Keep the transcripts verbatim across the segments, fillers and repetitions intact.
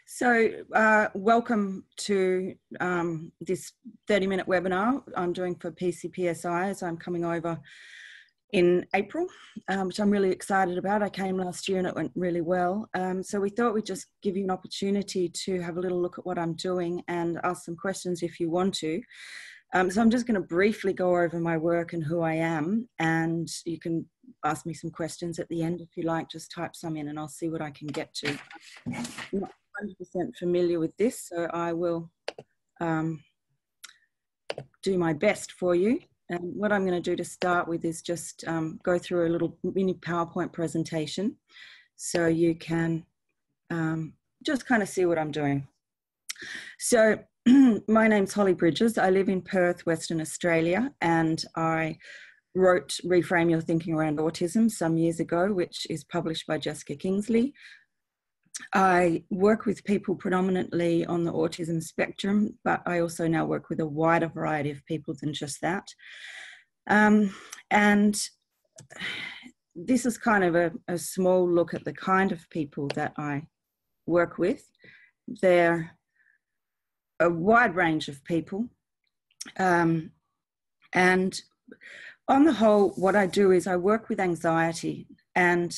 So uh, welcome to um, this thirty minute webinar I'm doing for P C P S I as I'm coming over in April, um, which I'm really excited about. I came last year and it went really well. Um, so we thought we'd just give you an opportunity to have a little look at what I'm doing and ask some questions if you want to. Um, so I'm just going to briefly go over my work and who I am, and you can ask me some questions at the end if you like. Just type some in and I'll see what I can get to. I'm not one hundred percent familiar with this, so I will um, do my best for you. And what I'm going to do to start with is just um, go through a little mini PowerPoint presentation so you can um, just kind of see what I'm doing. So my name's Holly Bridges. I live in Perth, Western Australia, and I wrote Reframe Your Thinking Around Autism some years ago, which is published by Jessica Kingsley. I work with people predominantly on the autism spectrum, but I also now work with a wider variety of people than just that. Um, and this is kind of a, a small look at the kind of people that I work with. They're a wide range of people. Um, and on the whole, what I do is I work with anxiety, and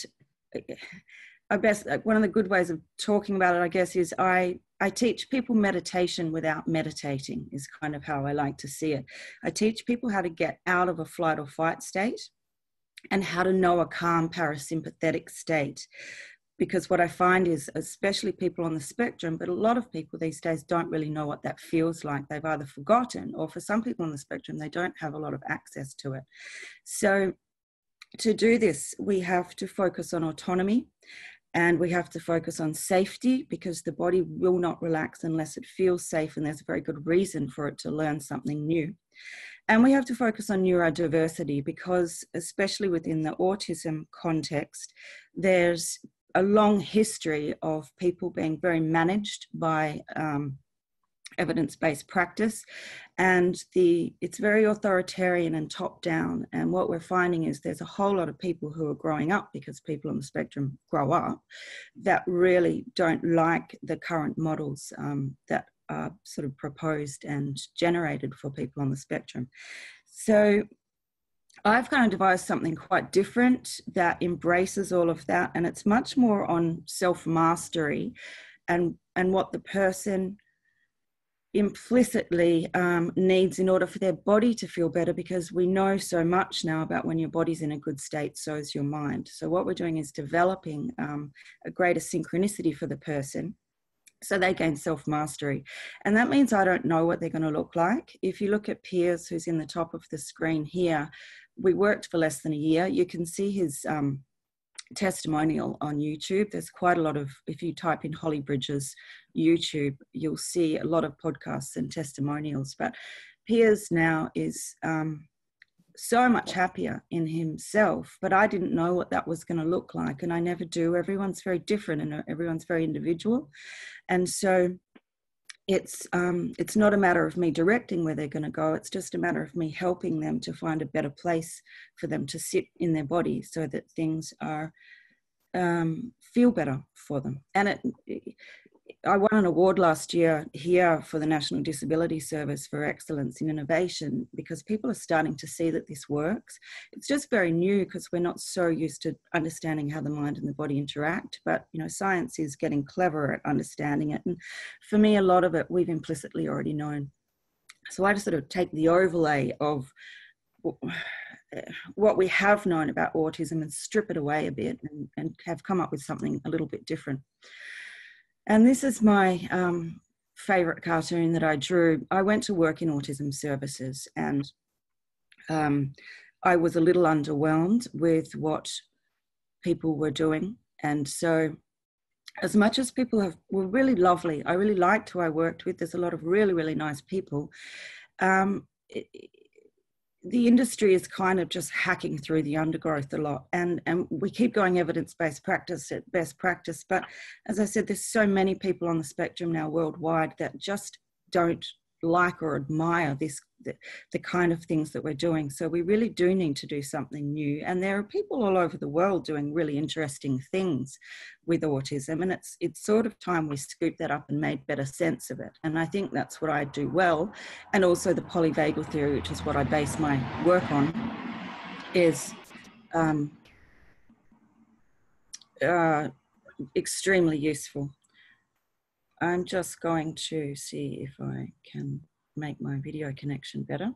I best, one of the good ways of talking about it, I guess, is I, I teach people meditation without meditating is kind of how I like to see it. I teach people how to get out of a flight or fight state and how to know a calm parasympathetic state. Because what I find is, especially people on the spectrum, but a lot of people these days don't really know what that feels like. They've either forgotten, or for some people on the spectrum, they don't have a lot of access to it. So to do this, we have to focus on autonomy, and we have to focus on safety, because the body will not relax unless it feels safe, and there's a very good reason for it to learn something new. And we have to focus on neurodiversity, because especially within the autism context, there's a long history of people being very managed by um, evidence-based practice, and the it's very authoritarian and top-down. And what we're finding is there's a whole lot of people who are growing up, because people on the spectrum grow up, that really don't like the current models um, that are sort of proposed and generated for people on the spectrum. So I've kind of devised something quite different that embraces all of that, and it's much more on self-mastery and, and what the person implicitly um, needs in order for their body to feel better, because we know so much now about when your body's in a good state, so is your mind. So what we're doing is developing um, a greater synchronicity for the person, so they gain self-mastery. And that means I don't know what they're going to look like. If you look at Piers, who's in the top of the screen here, we worked for less than a year. You can see his um, testimonial on YouTube. There's quite a lot of, if you type in Holly Bridges YouTube, you'll see a lot of podcasts and testimonials. But Piers now is um, so much happier in himself, but I didn't know what that was going to look like, and I never do. Everyone's very different and everyone's very individual. And so it's um, it's not a matter of me directing where they're going to go. It's just a matter of me helping them to find a better place for them to sit in their body, so that things are um, feel better for them. And it, I won an award last year here for the National Disability Service for Excellence in Innovation, because people are starting to see that this works. It's just very new, because we're not so used to understanding how the mind and the body interact, but you know, science is getting clever at understanding it. And for me, a lot of it we've implicitly already known. So I just sort of take the overlay of what we have known about autism and strip it away a bit, and, and have come up with something a little bit different. And this is my um, favourite cartoon that I drew. I went to work in autism services, and um, I was a little underwhelmed with what people were doing. And so as much as people have, were really lovely, I really liked who I worked with. There's a lot of really, really nice people. Um, it, the industry is kind of just hacking through the undergrowth a lot, and and we keep going evidence-based practice at best practice, but as I said, there's so many people on the spectrum now worldwide that just don't like or admire this the, the kind of things that we're doing. So we really do need to do something new. And there are people all over the world doing really interesting things with autism. And it's it's sort of time we scooped that up and made better sense of it. And I think that's what I do well. And also the polyvagal theory, which is what I base my work on, is um, uh, extremely useful. I'm just going to see if I can make my video connection better.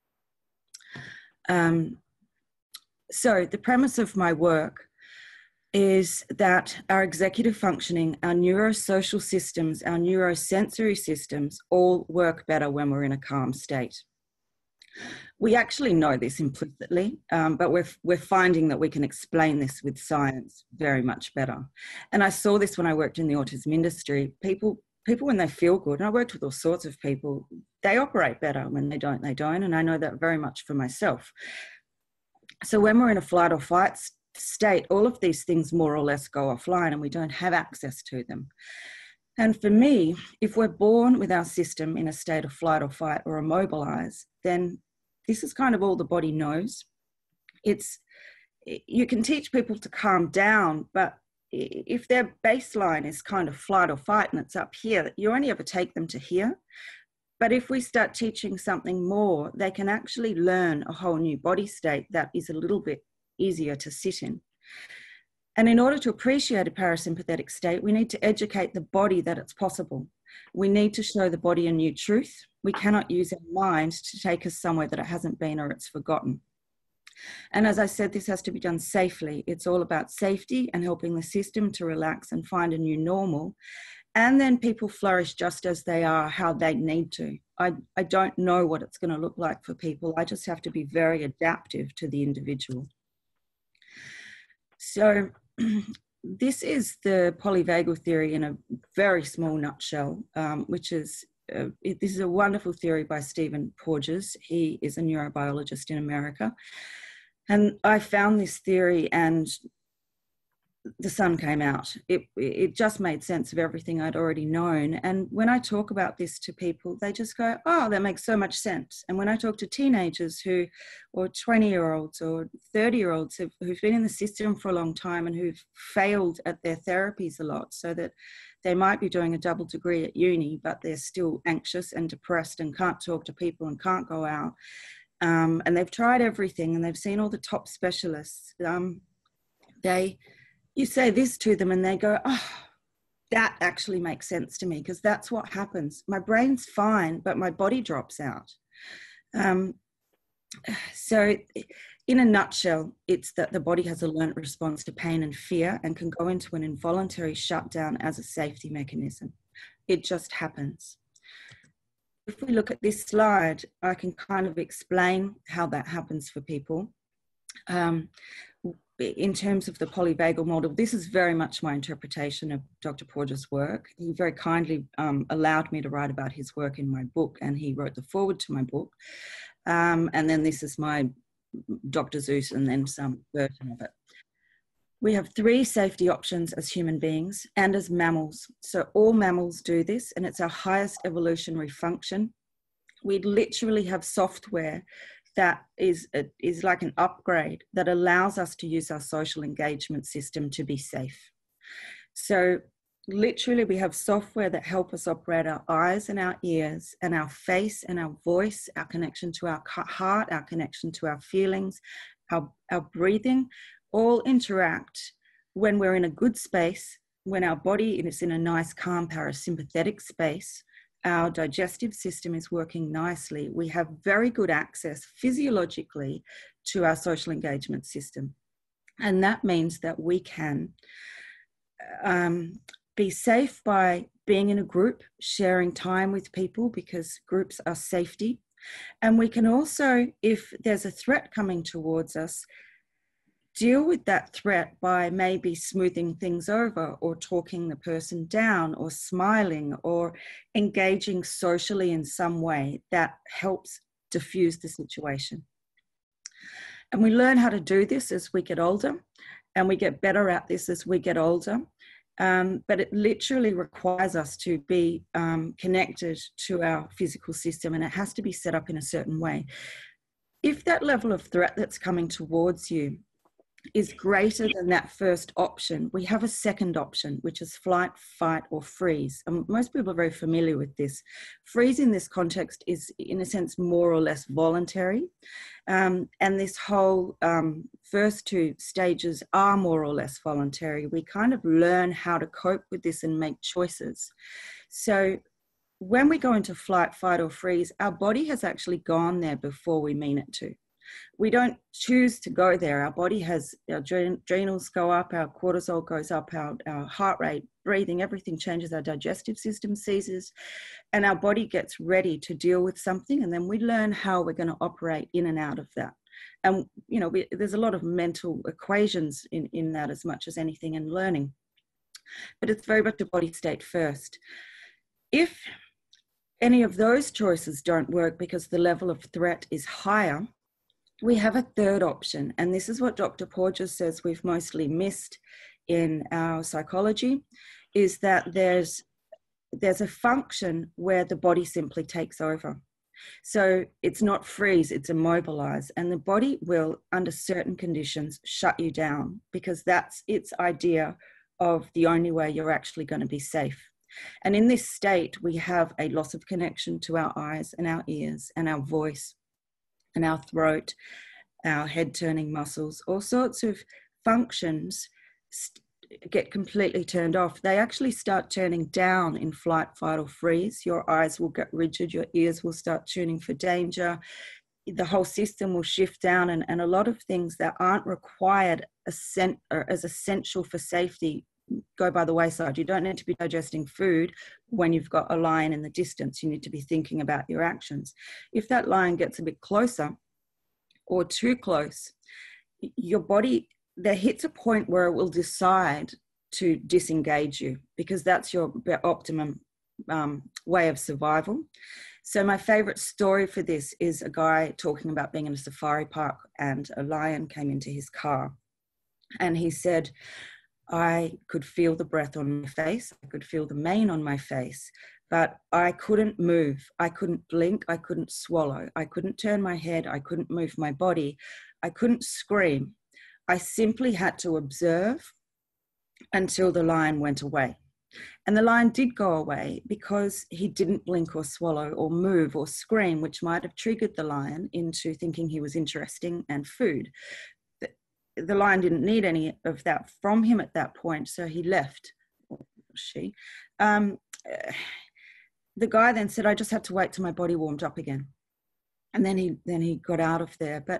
Um, so the premise of my work is that our executive functioning, our neurosocial systems, our neurosensory systems all work better when we're in a calm state. We actually know this implicitly, um, but we're, we're finding that we can explain this with science very much better. And I saw this when I worked in the autism industry. People, people when they feel good, and I worked with all sorts of people, they operate better. When they don't, they don't. And I know that very much for myself. So when we're in a flight or fight state, all of these things more or less go offline and we don't have access to them. And for me, if we're born with our system in a state of flight or fight or immobilize, then this is kind of all the body knows. It's, you can teach people to calm down, but if their baseline is kind of flight or fight and it's up here, you only ever take them to here. But if we start teaching something more, they can actually learn a whole new body state that is a little bit easier to sit in. And in order to appreciate a parasympathetic state, we need to educate the body that it's possible. We need to show the body a new truth. We cannot use our mind to take us somewhere that it hasn't been or it's forgotten. And as I said, this has to be done safely. It's all about safety and helping the system to relax and find a new normal. And then people flourish just as they are, how they need to. I, I don't know what it's going to look like for people. I just have to be very adaptive to the individual. So this is the polyvagal theory in a very small nutshell, um, which is, uh, it, this is a wonderful theory by Stephen Porges. He is a neurobiologist in America. And I found this theory and the sun came out. It, it just made sense of everything I'd already known. And when I talk about this to people, they just go, oh, that makes so much sense. And when I talk to teenagers who, or twenty year olds or thirty year olds who've, who've been in the system for a long time and who've failed at their therapies a lot, so that they might be doing a double degree at uni, but they're still anxious and depressed and can't talk to people and can't go out. Um, and they've tried everything and they've seen all the top specialists. Um, they, You say this to them and they go, oh, that actually makes sense to me, because that's what happens. My brain's fine, but my body drops out. Um, so in a nutshell, it's that the body has a learned response to pain and fear and can go into an involuntary shutdown as a safety mechanism. It just happens. If we look at this slide, I can kind of explain how that happens for people. Um, in terms of the polyvagal model, this is very much my interpretation of Doctor Porges' work. He very kindly um, allowed me to write about his work in my book, and he wrote the foreword to my book. Um, and then this is my Doctor Zeus and then some version of it. We have three safety options as human beings and as mammals. So all mammals do this, and it's our highest evolutionary function. We literally have software that is, a, is like an upgrade that allows us to use our social engagement system to be safe. So literally we have software that help us operate our eyes and our ears and our face and our voice, our connection to our heart, our connection to our feelings, our, our breathing, all interact when we're in a good space, when our body is in a nice, calm, parasympathetic space. Our digestive system is working nicely. We have very good access physiologically to our social engagement system. And that means that we can um, be safe by being in a group, sharing time with people, because groups are safety. And we can also, if there's a threat coming towards us, deal with that threat by maybe smoothing things over or talking the person down or smiling or engaging socially in some way that helps diffuse the situation. And we learn how to do this as we get older, and we get better at this as we get older. Um, but it literally requires us to be um, connected to our physical system, and it has to be set up in a certain way. If that level of threat that's coming towards you is greater than that first option, we have a second option, which is flight, fight, or freeze. And most people are very familiar with this. Freeze in this context is, in a sense, more or less voluntary. Um, and this whole um, first two stages are more or less voluntary. We kind of learn how to cope with this and make choices. So when we go into flight, fight, or freeze, our body has actually gone there before we mean it to. We don't choose to go there. Our body has, our adrenals go up, our cortisol goes up, our, our heart rate, breathing, everything changes, our digestive system seizes, and our body gets ready to deal with something. And then we learn how we're going to operate in and out of that. And, you know, we, there's a lot of mental equations in, in that as much as anything in learning. But it's very much a body state first. If any of those choices don't work because the level of threat is higher, we have a third option, and this is what Doctor Porges says we've mostly missed in our psychology, is that there's there's a function where the body simply takes over. So it's not freeze, it's immobilize, and the body will, under certain conditions, shut you down, because that's its idea of the only way you're actually going to be safe. And in this state, we have a loss of connection to our eyes and our ears and our voice and our throat, our head-turning muscles, all sorts of functions get completely turned off. They actually start turning down in flight, fight, or freeze. Your eyes will get rigid, your ears will start tuning for danger, the whole system will shift down, and, and a lot of things that aren't required as essential for safety go by the wayside. You don't need to be digesting food when you've got a lion in the distance. You need to be thinking about your actions. If that lion gets a bit closer or too close, your body, there hits a point where it will decide to disengage you, because that's your optimum um, way of survival. So my favorite story for this is a guy talking about being in a safari park and a lion came into his car. And he said, I could feel the breath on my face, I could feel the mane on my face, but I couldn't move, I couldn't blink, I couldn't swallow, I couldn't turn my head, I couldn't move my body, I couldn't scream. I simply had to observe until the lion went away. And the lion did go away because he didn't blink or swallow or move or scream, which might have triggered the lion into thinking he was interesting and food. The lion didn't need any of that from him at that point, so he left, or she. Um, the guy then said, I just had to wait till my body warmed up again. And then he, then he got out of there. But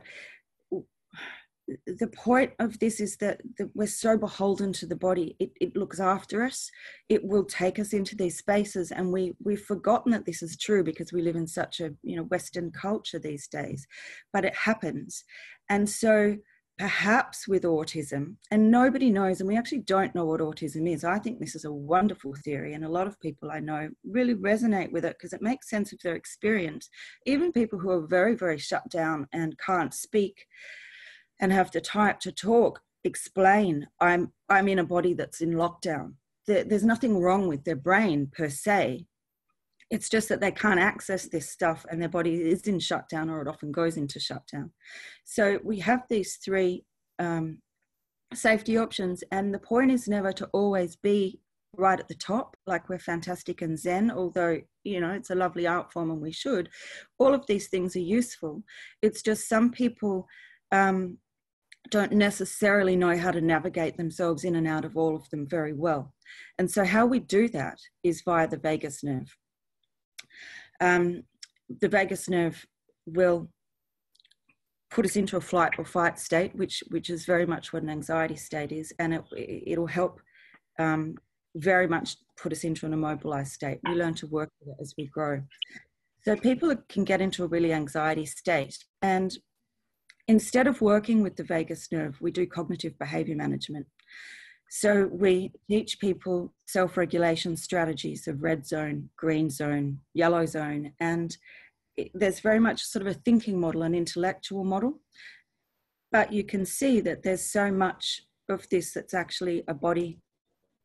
the point of this is that, that we're so beholden to the body. It, it looks after us. It will take us into these spaces. And we, we've forgotten that this is true because we live in such a, you know, Western culture these days, but it happens. And so perhaps with autism, and nobody knows, and we actually don't know what autism is. I think this is a wonderful theory, and a lot of people I know really resonate with it because it makes sense of their experience. Even people who are very, very shut down and can't speak and have to type to talk, explain, I'm, I'm in a body that's in lockdown. There, there's nothing wrong with their brain per se. It's just that they can't access this stuff and their body is in shutdown, or it often goes into shutdown. So we have these three um, safety options, and the point is never to always be right at the top, like we're fantastic and zen, although, you know, it's a lovely art form and we should. All of these things are useful. It's just some people um, don't necessarily know how to navigate themselves in and out of all of them very well. And so how we do that is via the vagus nerve. Um, the vagus nerve will put us into a flight or fight state, which which is very much what an anxiety state is, and it, it'll help um, very much put us into an immobilized state. We learn to work with it as we grow. So people can get into a really anxiety state, and instead of working with the vagus nerve, we do cognitive behavior management. So we teach people self-regulation strategies of red zone, green zone, yellow zone, and it, there's very much sort of a thinking model, an intellectual model, but you can see that there's so much of this that's actually a body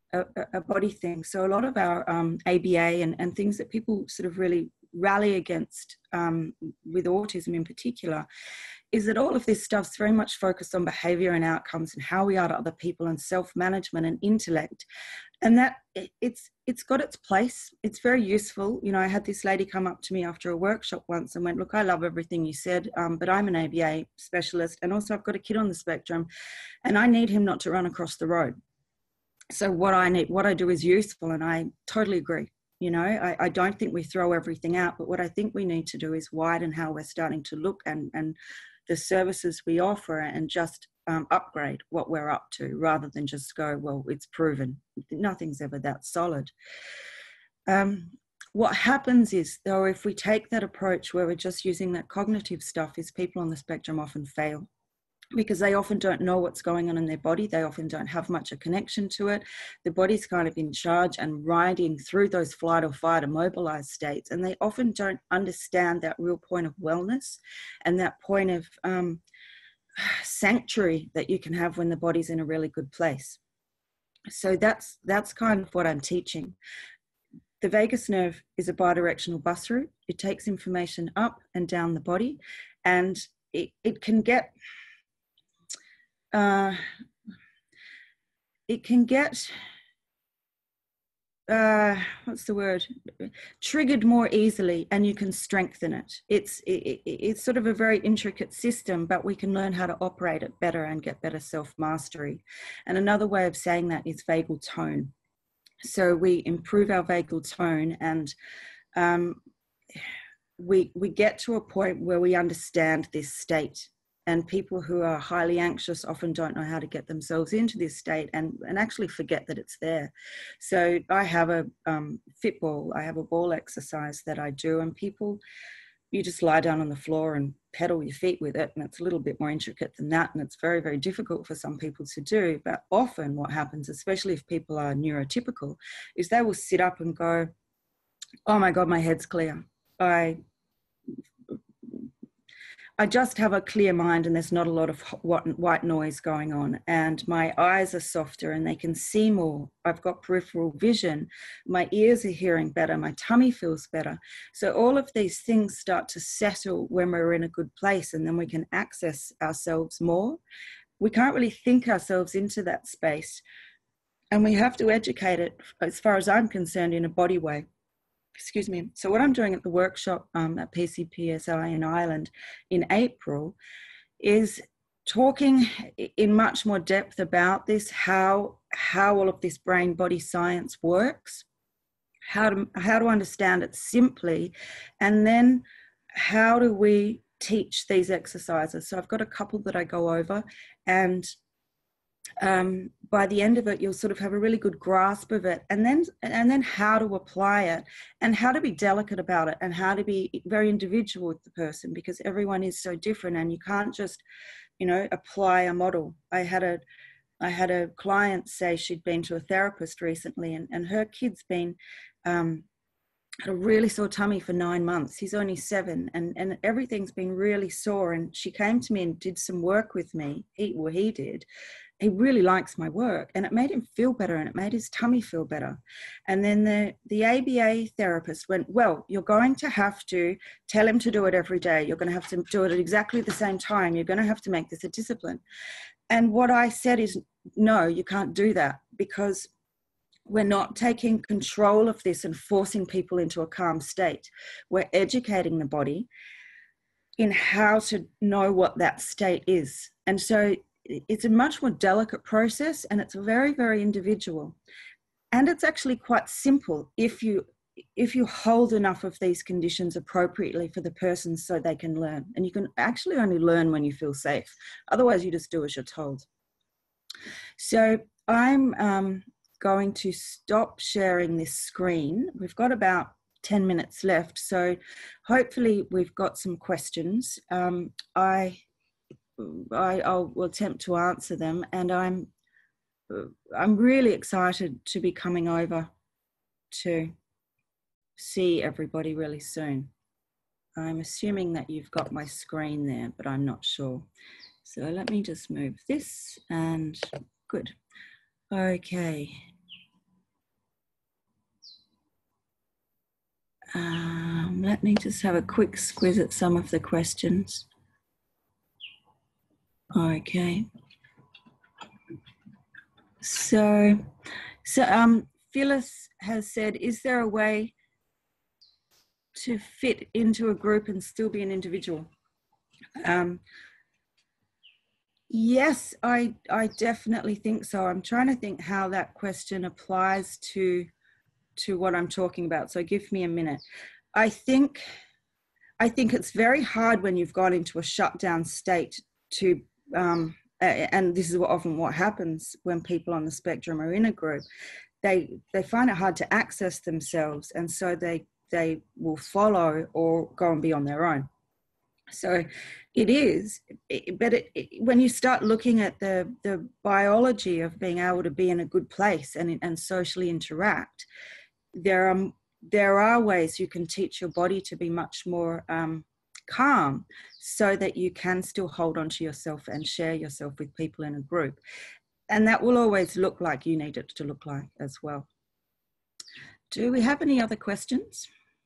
a, a body thing. So a lot of our um, A B A and, and things that people sort of really rally against um, with autism in particular is that all of this stuff's very much focused on behavior and outcomes and how we are to other people and self-management and intellect. And that it's it's got its place. It's very useful. You know, I had this lady come up to me after a workshop once and went, look, I love everything you said, um, but I'm an A B A specialist and also I've got a kid on the spectrum and I need him not to run across the road. So what I need, what I do is useful, and I totally agree. You know, I, I don't think we throw everything out, but what I think we need to do is widen how we're starting to look and, and the services we offer and just um, upgrade what we're up to rather than just go, well, it's proven. Nothing's ever that solid. Um, what happens is, though, if we take that approach where we're just using that cognitive stuff, is people on the spectrum often fail, because they often don't know what's going on in their body. They often don't have much a connection to it. The body's kind of in charge and riding through those flight or fight immobilized states. And they often don't understand that real point of wellness and that point of um, sanctuary that you can have when the body's in a really good place. So that's, that's kind of what I'm teaching. The vagus nerve is a bidirectional bus route. It takes information up and down the body, and it, it can get... Uh, it can get, uh, what's the word, triggered more easily, and you can strengthen it. It's, it, it's sort of a very intricate system, but we can learn how to operate it better and get better self-mastery. And another way of saying that is vagal tone. So we improve our vagal tone, and um, we, we get to a point where we understand this state. And people who are highly anxious often don't know how to get themselves into this state and, and actually forget that it's there. So I have a um, fit ball, I have a ball exercise that I do, and people, you just lie down on the floor and pedal your feet with it. And it's a little bit more intricate than that. And it's very, very difficult for some people to do. But often what happens, especially if people are neurotypical, is they will sit up and go, oh my God, my head's clear. I... I just have a clear mind and there's not a lot of white noise going on, and my eyes are softer and they can see more. I've got peripheral vision. My ears are hearing better. My tummy feels better. So all of these things start to settle when we're in a good place, and then we can access ourselves more. We can't really think ourselves into that space, and we have to educate it, as far as I'm concerned, in a body way. Excuse me. So what I'm doing at the workshop um, at P C P S I in Ireland in April is talking in much more depth about this, how, how all of this brain-body science works, how to, how to understand it simply, and then how do we teach these exercises. So I've got a couple that I go over, and Um, by the end of it, you'll sort of have a really good grasp of it, and then and then how to apply it, and how to be delicate about it, and how to be very individual with the person, because everyone is so different, and you can't just, you know, apply a model. I had a I had a client say she'd been to a therapist recently, and, and her kid's been um, had a really sore tummy for nine months. He's only seven, and, and everything's been really sore. And she came to me and did some work with me. He, well, he did. He really likes my work, and it made him feel better, and it made his tummy feel better. And then the, the A B A therapist went, well, you're going to have to tell him to do it every day. You're going to have to do it at exactly the same time. You're going to have to make this a discipline. And what I said is, no, you can't do that, because we're not taking control of this and forcing people into a calm state. We're educating the body in how to know what that state is. And so it's a much more delicate process, and it's very, very individual. And it's actually quite simple if you if you hold enough of these conditions appropriately for the person so they can learn. And you can actually only learn when you feel safe. Otherwise, you just do as you're told. So I'm um, going to stop sharing this screen. We've got about ten minutes left, so hopefully we've got some questions. Um, I, I I'll will attempt to answer them, and I'm I'm really excited to be coming over to see everybody really soon. I'm assuming that you've got my screen there, but I'm not sure. So let me just move this, and good. Okay. Um, let me just have a quick squiz at some of the questions. Okay. So, so um, Phyllis has said, is there a way to fit into a group and still be an individual? Um, yes, I, I definitely think so. I'm trying to think how that question applies to, to what I'm talking about. So give me a minute. I think, I think it's very hard when you've gone into a shutdown state to, um, and this is what often what happens when people on the spectrum are in a group, they, they find it hard to access themselves. And so they, they will follow or go and be on their own. So it is, but it, it, when you start looking at the, the biology of being able to be in a good place and, and socially interact, there are, there are ways you can teach your body to be much more um, calm so that you can still hold on to yourself and share yourself with people in a group. And that will always look like you need it to look like as well. Do we have any other questions?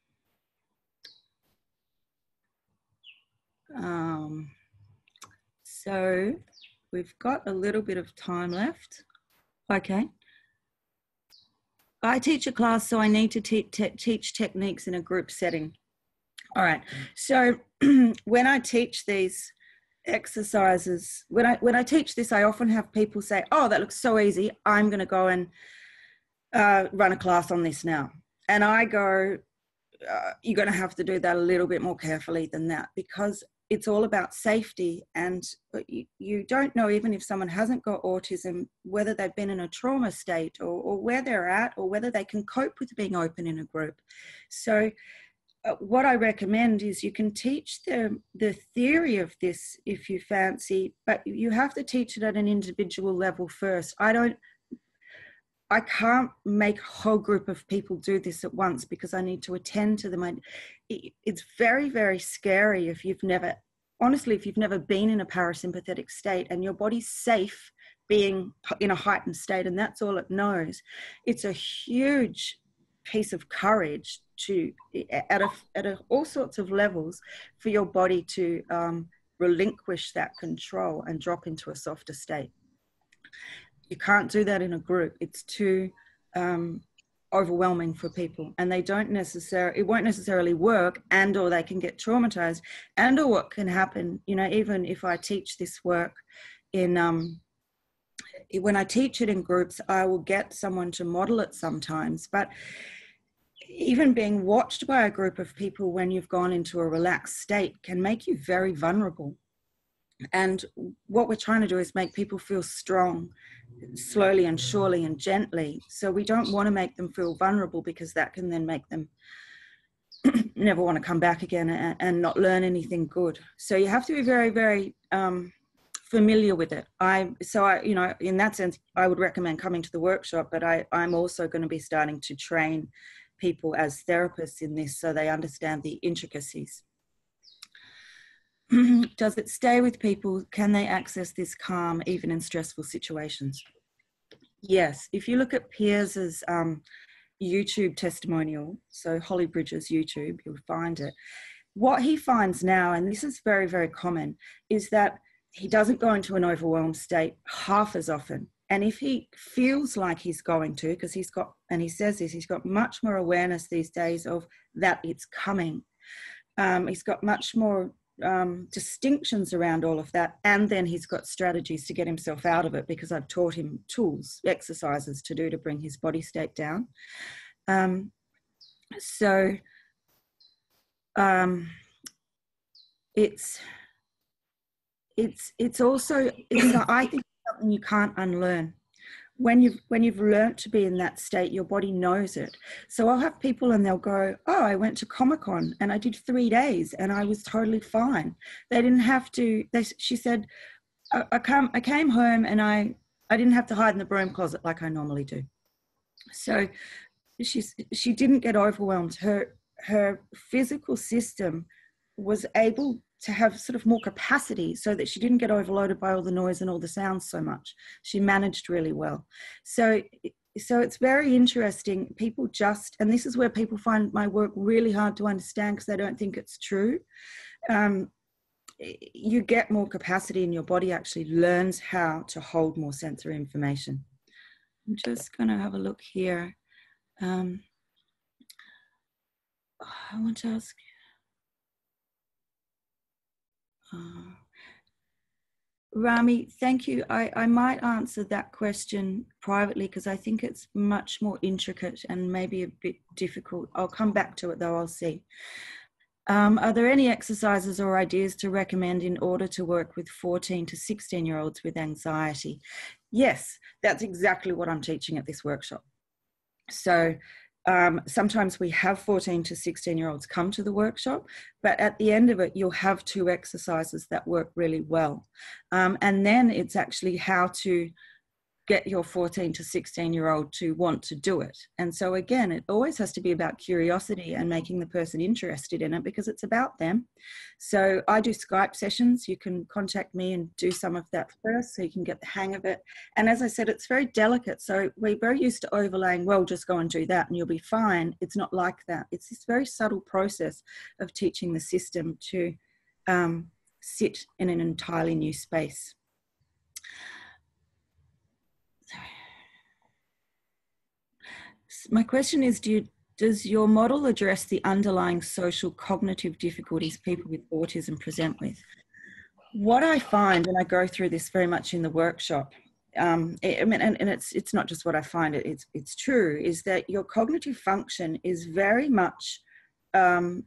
Um, so we've got a little bit of time left. Okay. I teach a class, so I need to te te teach techniques in a group setting. All right. So when I teach these exercises, when I, when I teach this, I often have people say, oh, that looks so easy. I'm going to go and uh, run a class on this now. And I go, uh, you're going to have to do that a little bit more carefully than that, because it's all about safety. And you, you don't know, even if someone hasn't got autism, whether they've been in a trauma state or, or where they're at, or whether they can cope with being open in a group. So uh, what I recommend is you can teach the, the theory of this if you fancy, but you have to teach it at an individual level first. I don't, I can't make a whole group of people do this at once because I need to attend to them. I, it's very, very scary if you've never, honestly, if you've never been in a parasympathetic state and your body's safe being in a heightened state and that's all it knows. It's a huge piece of courage to, at, a, at a, all sorts of levels, for your body to um, relinquish that control and drop into a softer state. You can't do that in a group. It's too um, overwhelming for people, and they don't necessarily, it won't necessarily work, and or they can get traumatized, and or what can happen, you know, even if I teach this work in, um, when I teach it in groups, I will get someone to model it sometimes, but even being watched by a group of people when you've gone into a relaxed state can make you very vulnerable. And what we're trying to do is make people feel strong, slowly and surely and gently. So we don't want to make them feel vulnerable, because that can then make them never want to come back again and, and not learn anything good. So you have to be very, very um, familiar with it. I, so I, you know, in that sense, I would recommend coming to the workshop, but I, I'm also going to be starting to train people as therapists in this so they understand the intricacies. Does it stay with people? Can they access this calm even in stressful situations? Yes. If you look at Piers's um, YouTube testimonial, so Holly Bridges' YouTube, you'll find it. What he finds now, and this is very, very common, is that he doesn't go into an overwhelmed state half as often. And if he feels like he's going to, because he's got, and he says this, he's got much more awareness these days of that it's coming. Um, he's got much more Um, distinctions around all of that, and then he's got strategies to get himself out of it, because I've taught him tools, exercises to do to bring his body state down. Um, so um, it's it's it's also it's, I think it's something you can't unlearn. When you've, when you've learnt to be in that state, your body knows it. So I'll have people and they'll go, oh, I went to Comic-Con and I did three days and I was totally fine. They didn't have to, they, she said, I, I, come, I came home and I, I didn't have to hide in the broom closet like I normally do. So she's, she didn't get overwhelmed. Her, her physical system was able to have sort of more capacity so that she didn't get overloaded by all the noise and all the sounds so much. She managed really well. So so it's very interesting. People just, and this is where people find my work really hard to understand because they don't think it's true. Um, you get more capacity and your body actually learns how to hold more sensory information. I'm just going to have a look here. Um, I want to ask, uh, Rami, thank you. I, I might answer that question privately because I think it's much more intricate and maybe a bit difficult. I'll come back to it though, I'll see. Um, are there any exercises or ideas to recommend in order to work with fourteen to sixteen year olds with anxiety? Yes, that's exactly what I'm teaching at this workshop. So um, sometimes we have fourteen to sixteen year olds come to the workshop, but at the end of it, you'll have two exercises that work really well. Um, and then it's actually how to get your fourteen to sixteen year old to want to do it. And so again, it always has to be about curiosity and making the person interested in it because it's about them. So I do Skype sessions. You can contact me and do some of that first so you can get the hang of it. And as I said, it's very delicate. So we're very used to overlaying, well, just go and do that and you'll be fine. It's not like that. It's this very subtle process of teaching the system to um, sit in an entirely new space. My question is, do you, does your model address the underlying social cognitive difficulties people with autism present with? What I find, and I go through this very much in the workshop, um, I mean, and, and it's it's not just what I find, it, it's, it's true, is that your cognitive function is very much, um,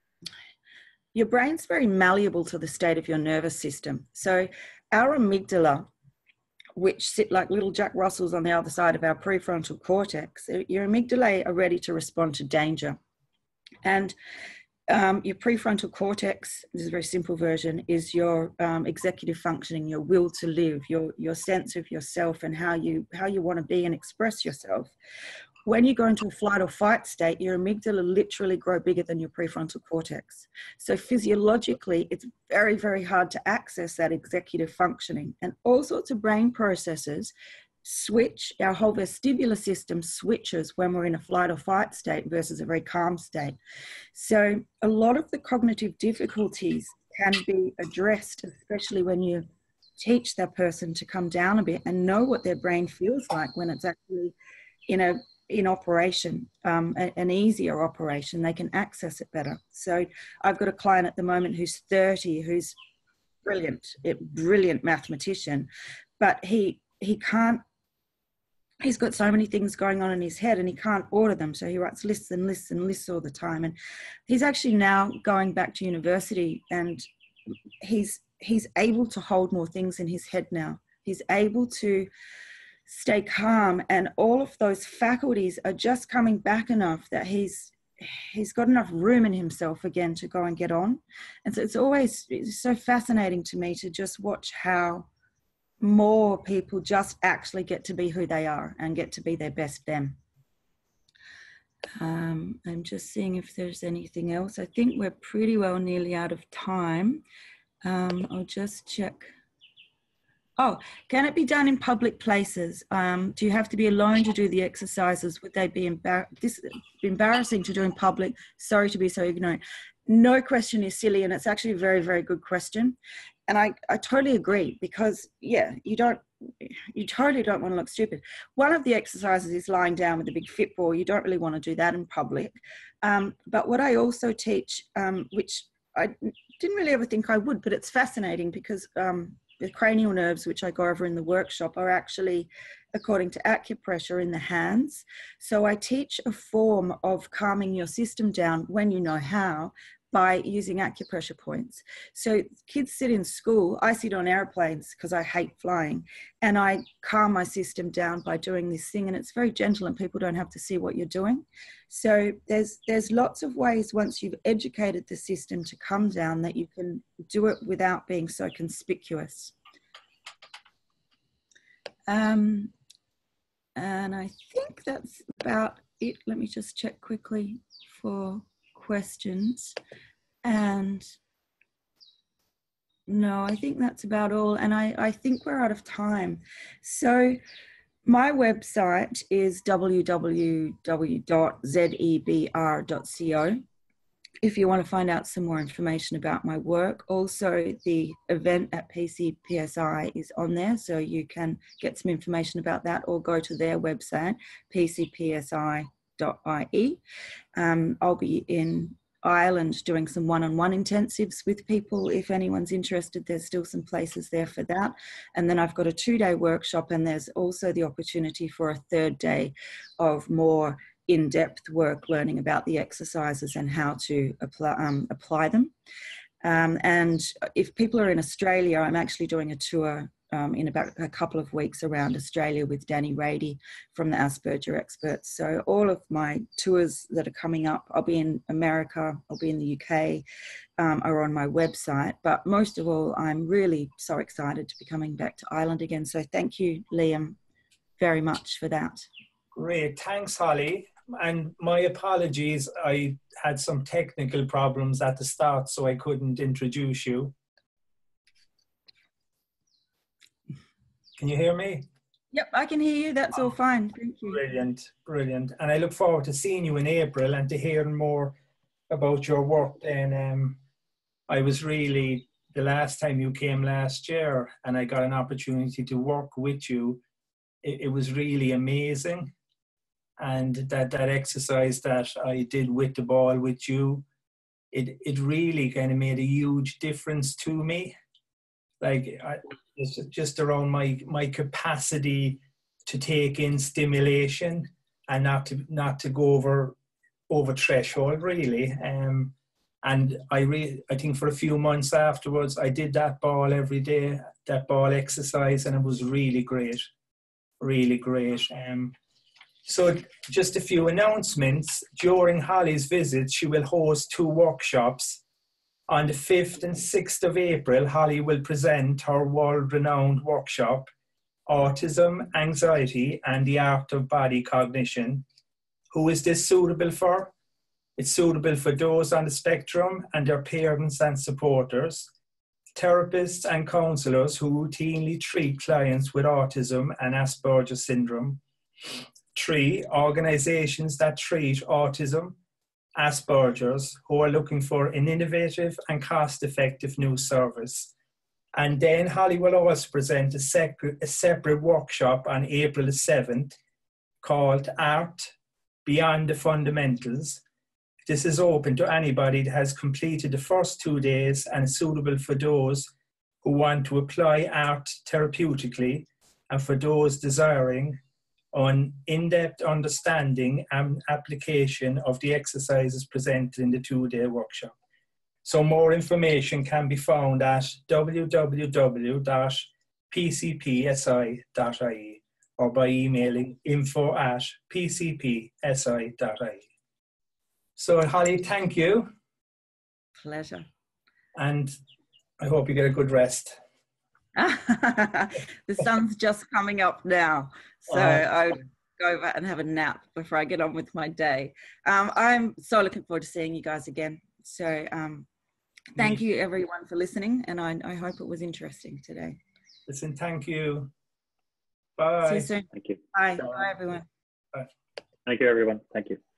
your brain's very malleable to the state of your nervous system. So our amygdala, which sit like little Jack Russells on the other side of our prefrontal cortex, your amygdala are ready to respond to danger. And um, your prefrontal cortex, this is a very simple version, is your um, executive functioning, your will to live, your, your sense of yourself and how you, how you want to be and express yourself. When you go into a flight or fight state, your amygdala literally grow bigger than your prefrontal cortex. So physiologically, it's very, very hard to access that executive functioning. And all sorts of brain processes switch, our whole vestibular system switches when we're in a flight or fight state versus a very calm state. So a lot of the cognitive difficulties can be addressed, especially when you teach that person to come down a bit and know what their brain feels like when it's actually in a in operation, um, an easier operation. They can access it better. So I've got a client at the moment who's thirty, who's brilliant, a brilliant mathematician, but he he can't, he's got so many things going on in his head and he can't order them. So he writes lists and lists and lists all the time. And he's actually now going back to university and he's he's able to hold more things in his head now. He's able to stay calm, and all of those faculties are just coming back enough that he's he's got enough room in himself again to go and get on. And so it's always it's so fascinating to me to just watch how more people just actually get to be who they are and get to be their best them. Um, I'm just seeing if there's anything else. I think we're pretty well nearly out of time. Um, I'll just check. Oh, can it be done in public places? Um, do you have to be alone to do the exercises? Would they be embar this embarrassing to do in public? Sorry to be so ignorant. No question is silly, and it's actually a very, very good question. And I, I totally agree because, yeah, you don't, you totally don't want to look stupid. One of the exercises is lying down with a big fit ball. You don't really want to do that in public. Um, but what I also teach, um, which I didn't really ever think I would, but it's fascinating because um, the cranial nerves, which I go over in the workshop, are actually, according to acupressure, in the hands. So I teach a form of calming your system down when you know how, by using acupressure points. So kids sit in school, I sit on airplanes because I hate flying, and I calm my system down by doing this thing, and it's very gentle and people don't have to see what you're doing. So there's, there's lots of ways once you've educated the system to come down that you can do it without being so conspicuous. Um, and I think that's about it. Let me just check quickly for questions. And no, I think that's about all. And I, I think we're out of time. So My website is w w w dot zebr dot co. If you want to find out some more information about my work. Also, the event at P C P S I is on there, so you can get some information about that or go to their website, p c p s i dot i e. Um, I'll be in Ireland doing some one-on-one intensives with people. If anyone's interested, there's still some places there for that. And then I've got a two-day workshop, and there's also the opportunity for a third day of more in-depth work, learning about the exercises and how to apply, um, apply them. Um, and if people are in Australia, I'm actually doing a tour um, in about a couple of weeks around Australia with Danny Rady from the Asperger Experts. So all of my tours that are coming up, I'll be in America, I'll be in the U K, um, are on my website. But most of all, I'm really so excited to be coming back to Ireland again. So thank you, Liam, very much for that. Great, thanks, Holly. And my apologies, I had some technical problems at the start, so I couldn't introduce you. Can you hear me? Yep, I can hear you. That's all fine. Thank you. Brilliant, brilliant. And I look forward to seeing you in April and to hearing more about your work. And um, I was really, the last time you came last year and I got an opportunity to work with you, it, it was really amazing. And that, that exercise that I did with the ball with you, it, it really kind of made a huge difference to me. Like, I, it's just around my, my capacity to take in stimulation and not to, not to go over, over threshold, really. Um, and I, re, I think for a few months afterwards, I did that ball every day, that ball exercise, and it was really great, really great. Um, So just a few announcements. During Holly's visit, she will host two workshops. On the fifth and sixth of April, Holly will present her world-renowned workshop, Autism, Anxiety, and the Art of Body Cognition. Who is this suitable for? It's suitable for those on the spectrum and their parents and supporters, therapists and counselors who routinely treat clients with autism and Asperger syndrome. Three, organizations that treat autism, Asperger's, who are looking for an innovative and cost-effective new service. And then Holly will also present a separate, a separate workshop on April the seventh called Art Beyond the Fundamentals. This is open to anybody that has completed the first two days and is suitable for those who want to apply art therapeutically and for those desiring on in-depth understanding and application of the exercises presented in the two-day workshop. So more information can be found at w w w dot p c p s i dot i e or by emailing info at p c p s i dot i e. So Holly, thank you. Pleasure. And I hope you get a good rest. The sun's just coming up now, so uh, I'll go over and have a nap before I get on with my day. Um, I'm so looking forward to seeing you guys again. So um, thank you everyone for listening, and I, I hope it was interesting today. Listen, thank you. Bye. See you soon. Thank you. Bye. Bye, everyone. Bye. Thank you, everyone. Thank you.